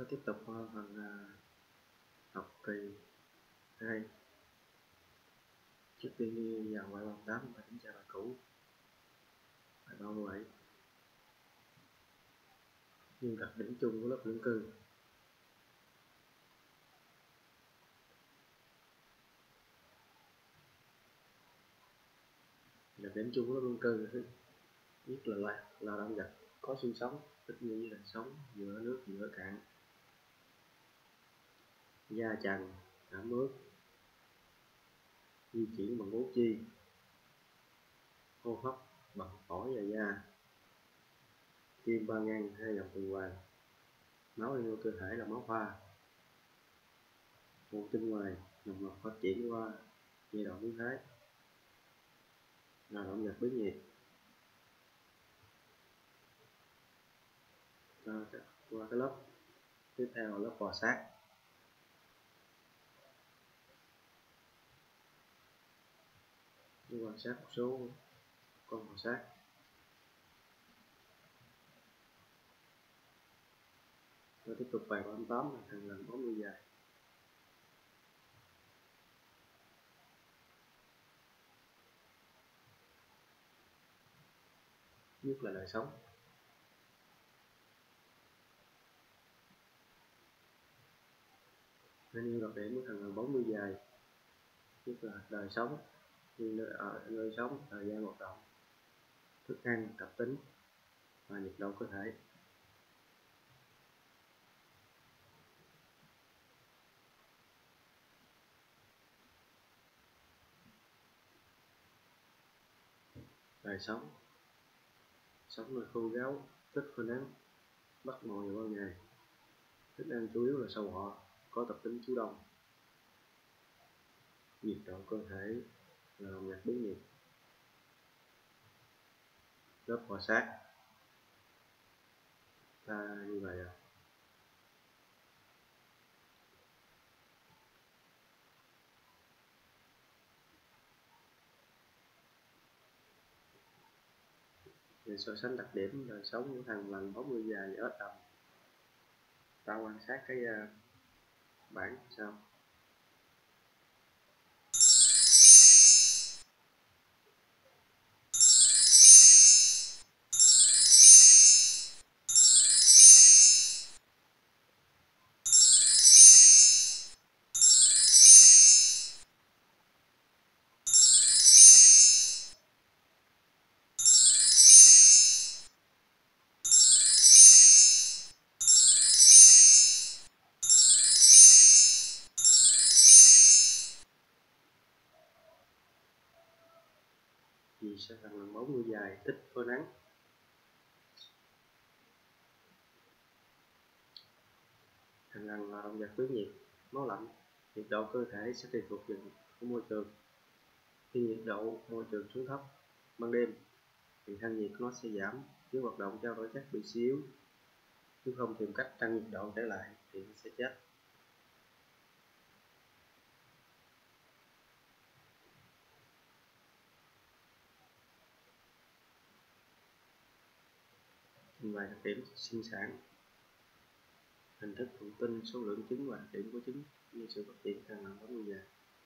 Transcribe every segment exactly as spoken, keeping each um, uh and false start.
ta tiếp tục vào phần à, học kỳ hai. Trước tiên đi vào bài ba mươi tám và kiểm tra bài cũ. Bài ba mươi bảy. Nhưng đặc điểm chung của lớp luân cư. Đặc điểm chung của lớp luân cư thứ nhất là là là động vật có xương sống, thích nghi với đời sống giữa nước giữa cạn, da chằn, ẩm ướt, di chuyển bằng ngũ chi, hô hấp bằng phổi và da, tim ba ngang hai dòng tuần hoàn, máu lên cơ thể là máu pha, mô tinh ngoài nồng mạch phát triển qua giai đoạn biến thái, là động vật biến nhiệt. Qua cái lớp tiếp theo là lớp bò sát. Quan sát một số con bò sát. Tôi tiếp tục bài ba mươi tám là thằng lần bốn mươi dài. Nhất là đời sống. Nên yêu đặc điểm của thằng lần bốn mươi dài. Nhất là đời sống, nhưng nơi, ở nơi sống, thời gian hoạt động, thức ăn, tập tính và nhiệt độ cơ thể. Đời sống. Sống nơi khô ráo, thích phơi nắng, bắt mồi vào ban ngày. Thức ăn chủ yếu là sâu họ, có tập tính chủ động. Nhiệt độ cơ thể là động vật biến nhiệt. Lớp bò sát ta như vậy à. Để so sánh đặc điểm đời sống của thằng lần bốn mươi dài và ếch đồng, ta quan sát cái uh, bảng sau. Vì sao thằng lần bốn mươi dài thích phơi nắng? Thằng lần là động vật biến nhiệt, máu lạnh, nhiệt độ cơ thể sẽ tùy thuộc vào môi trường. Khi nhiệt độ môi trường xuống thấp ban đêm thì thân nhiệt nó sẽ giảm, nếu hoạt động trao đổi chất bị suy yếu, nếu không tìm cách tăng nhiệt độ trở lại thì nó sẽ chết. Vài đặc điểm sinh sản, hình thức thụ tinh, số lượng trứng và đặc điểm của trứng như sự phát triển thằng lần bốn mươi dài.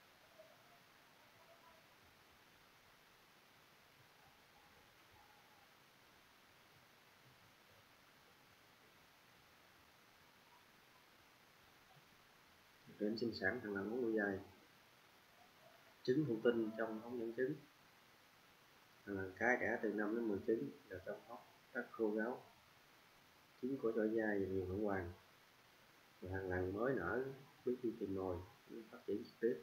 Đặc điểm sinh sản thằng lần bốn mươi dài. Trứng thụ tinh trong ống dẫn trứng. Thằng lần cái đẻ từ năm đến mười trứng đều trong ốc rất khô ráo. Trứng có chỗ dai và nhiều hỗn hoàng. Và thằng lần mới nở biết đi tìm mồi, phát triển trực tiếp.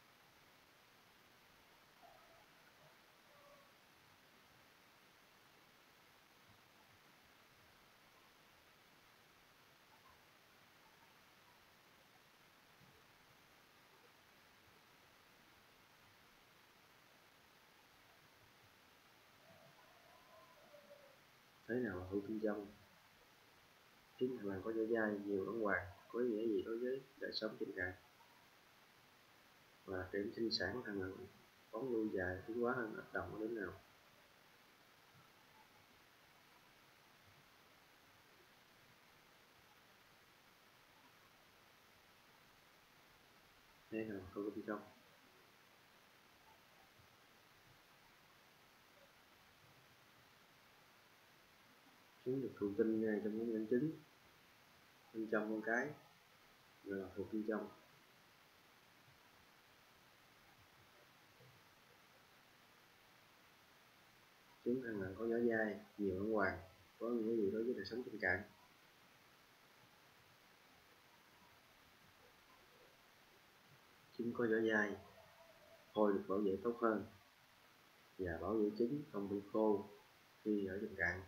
Thế nào là thụ tinh trong? Trứng thằng lần có chỗ dai nhiều hỗn hoàng, có ý nghĩa gì đối với đời sống trên cạn? Và đặc điểm sinh sản thằng lần bóng nuôi dài tiến hóa hơn ếch đồng đến nào? Đây là câu bên trong. Trứng được thụ tinh ngay trong ống dẫn trứng, bên trong con cái gọi là thuộc bên trong. Trứng thằn lằn có vỏ dai, nhiều ẩn hoàng, có nghĩa gì đối với đời sống tình cảm. Trứng có vỏ dai, phôi được bảo vệ tốt hơn và bảo vệ trứng không bị khô khi ở trong cạn.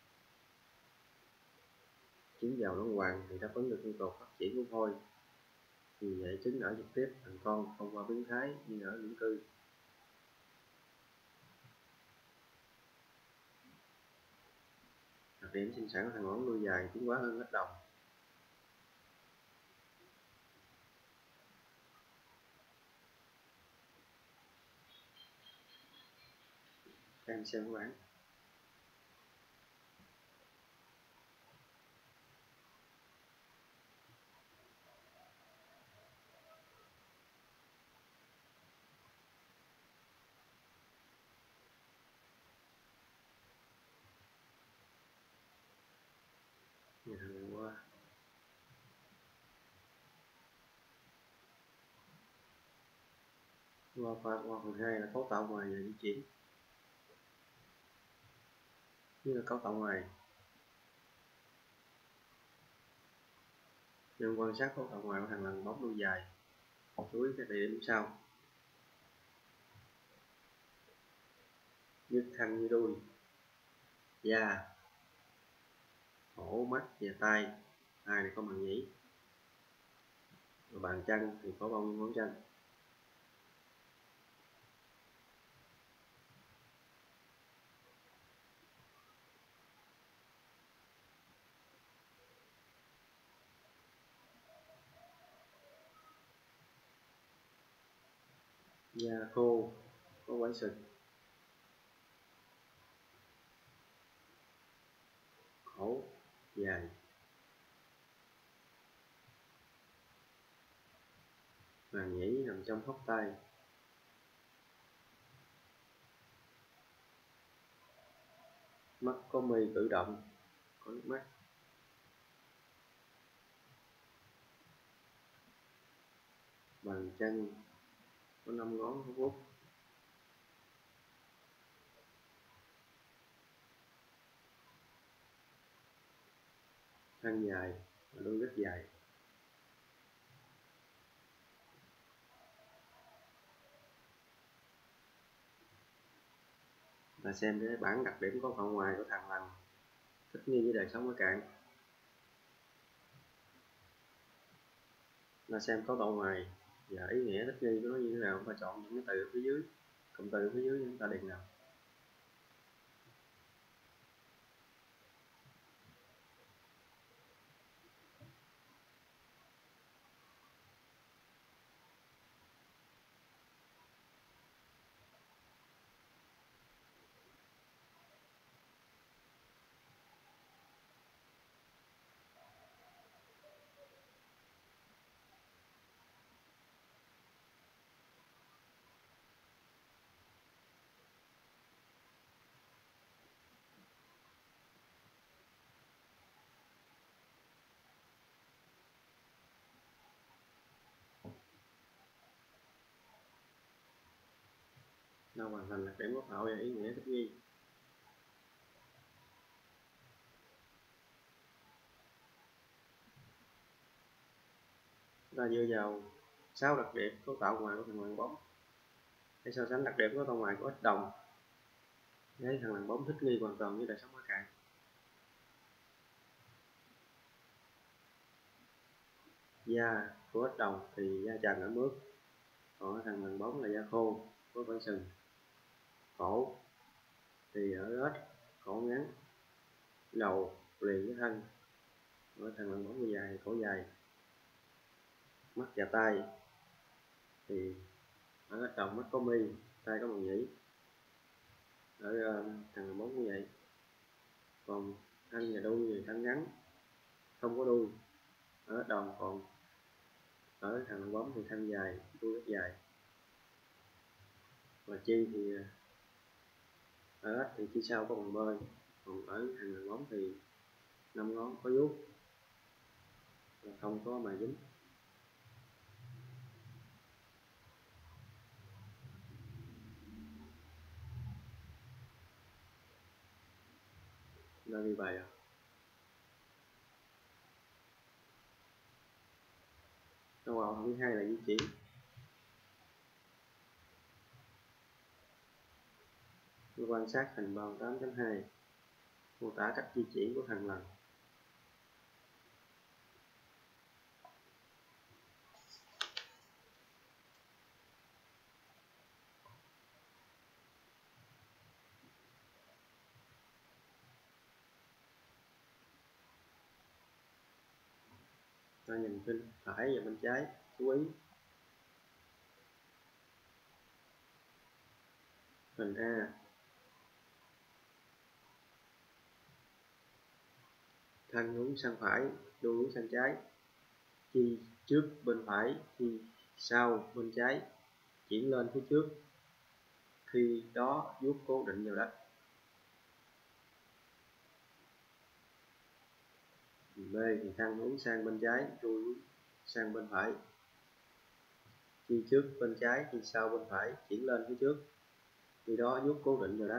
Trứng giàu ẩn hoàng thì đáp ứng được nhu cầu phát triển của phôi, vì vậy trứng ở trực tiếp thành con không qua biến thái như ở lưỡng cư. Đặc điểm sinh sản của thằn lằn đuôi dài tiến hóa hơn ếch đồng. Các em xem bản. Nhìn thằn lằn qua. Qua, qua, qua phần hai là cấu tạo ngoài và di chuyển. Như là cấu tạo ngoài. Nhân quan sát cấu tạo ngoài của thằn lằn bóng đuôi dài. Chú ý các địa điểm sau. Nhất thân như đuôi, da, cổ, mắt và tay. Tay này có màng nhĩ. Và bàn chân thì có bao nhiêu ngón chân. Da khô, có quai sừng. Cổ dài. Màng nhĩ nằm trong hốc tai. Mắt có mi cử động, có nước mắt. Bàn chân có năm ngón có vuốt. Thân dài và đuôi rất dài. Và xem cái bản đặc điểm cấu tạo ngoài của thằn lằn thích nghi với đời sống ở cạn. Là xem cấu tạo ngoài và ý nghĩa thích nghi của nó như thế nào, chúng ta chọn những cái từ ở phía dưới, cụm từ ở phía dưới chúng ta điền nào. Nào hoàn thành đặc điểm cấu tạo và ý nghĩa thích nghi. Ta dựa vào sáu đặc điểm cấu tạo ngoài của thằn lằn bóng để so sánh đặc điểm cấu tạo ngoài của ếch đồng. Thấy thằn lằn bóng thích nghi hoàn toàn với đời sống ở cạn. Da của ếch đồng thì da trần ở mướt, còn thằn lằn bóng là da khô, có vảy sừng. Cổ thì ở ếch cổ ngắn, đầu liền với thân. Ở thằn lằn bóng dài, cổ dài. Mắt và tay thì ở ếch đồng mắt có mi, tay có màng nhĩ. Ở uh, thằn lằn bóng như vậy. Còn thân và đuôi thì thân ngắn, không có đuôi. Ở ếch đồng còn ở thằng bóng thì thân dài, đuôi rất dài. Và chi thì ở ếch thì chi sau có bằng bơi, còn ở thằng bóng thì năm ngón có vuốt và không có mài dính. Nó đi bài à. Câu hỏi thứ hai là di chuyển. Quan sát hình bao tám chấm hai mô tả cách di chuyển của thằng lằn. Ta nhìn bên phải và bên trái, chú ý. Hình A, thân hướng sang phải, đuôi hướng sang trái, chi trước bên phải, chi sau bên trái, chuyển lên phía trước, khi đó vuốt cố định vào đất. B thì thân hướng sang bên trái, đuôi sang bên phải, chi trước bên trái, chi sau bên phải, chuyển lên phía trước, khi đó vuốt cố định vào đất.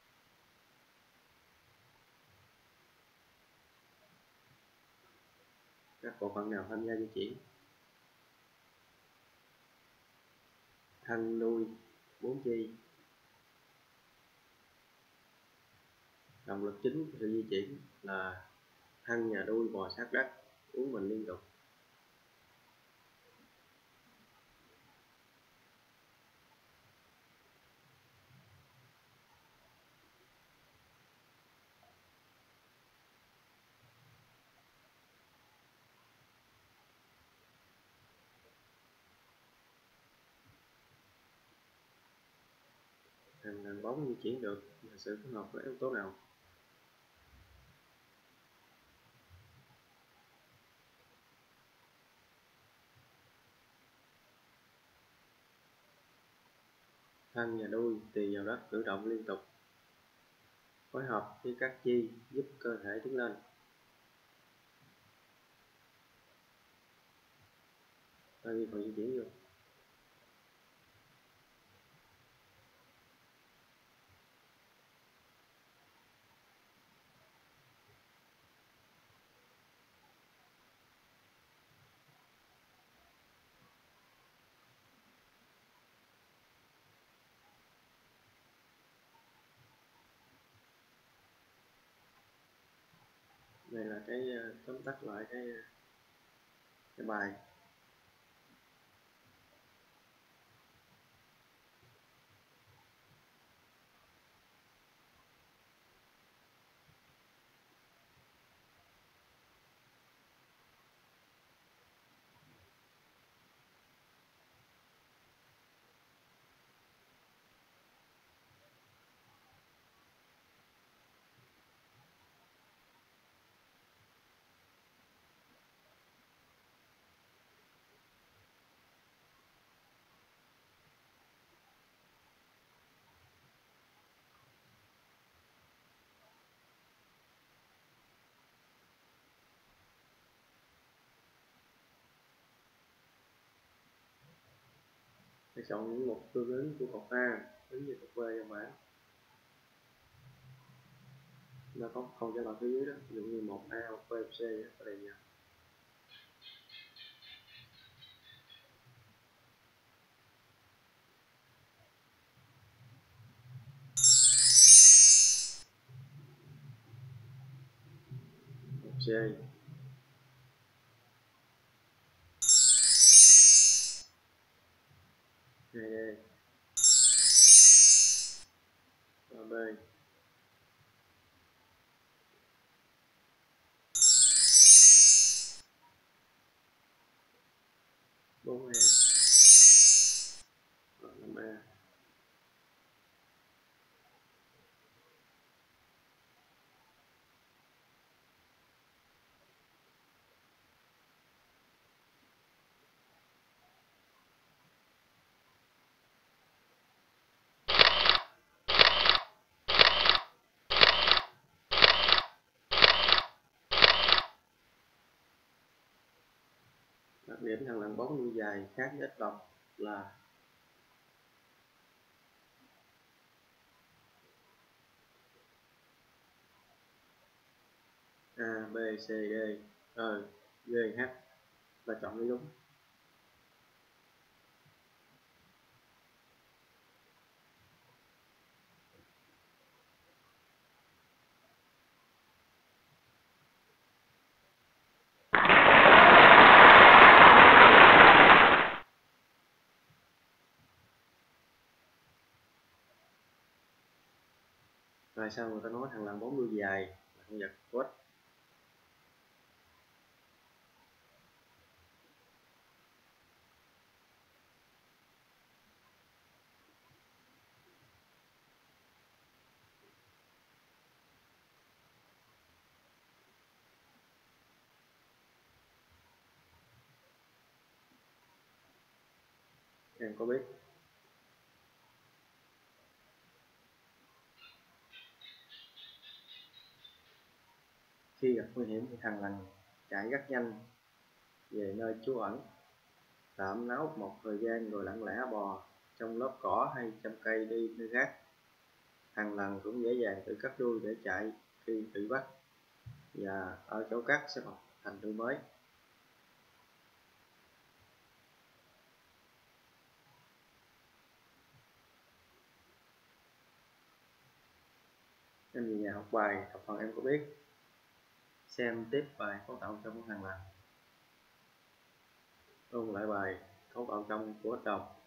Các bộ phận nào tham gia di chuyển? Thân, đuôi, bốn chi. Động lực chính của sự di chuyển là thân và đuôi bò sát đất, uốn mình liên tục. Thằng đàn bóng di chuyển được là sự phối hợp với yếu tố nào? Thân và đuôi tùy vào đất cử động liên tục, phối hợp với các chi giúp cơ thể đứng lên. Ta ghi phần di chuyển vô. Đây là cái tóm tắt lại cái cái bài. Hãy chọn những một tương ứng của cột A ứng với cột B trong bảng. Nó có không trả lời phía dưới đó, ví dụ như một A hoặc B, C ở đây nha. một C, hai D, ba B, bốn A và năm A. điểm thằng lằn bóng đuôi dài khác với ếch độc là A, B, C, D, E, G, H là chọn đi đúng. Tại sao người ta nói thằng lằn bóng đuôi dài là con vật của ếch? Em có biết? Khi gặp nguy hiểm thì thằng lằn chạy rất nhanh về nơi trú ẩn, tạm náu một thời gian rồi lặng lẽ bò trong lớp cỏ hay trong cây đi nơi khác. Thằng lằn cũng dễ dàng tự cắt đuôi để chạy khi bị bắt, và ở chỗ cắt sẽ mọc thành đuôi mới. Em về nhà học bài, học phần em có biết. Xem tiếp bài cấu tạo trong của thằng lằn. Ôn lại bài cấu tạo trong của ếch độc.